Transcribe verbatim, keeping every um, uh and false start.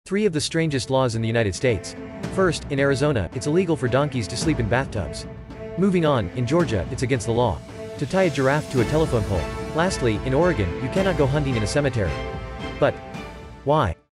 Three of the strangest laws in the United States. First, in Arizona, it's illegal for donkeys to sleep in bathtubs. Moving on, in Georgia, it's against the law to tie a giraffe to a telephone pole. Lastly, in Oregon, you cannot go hunting in a cemetery. But why?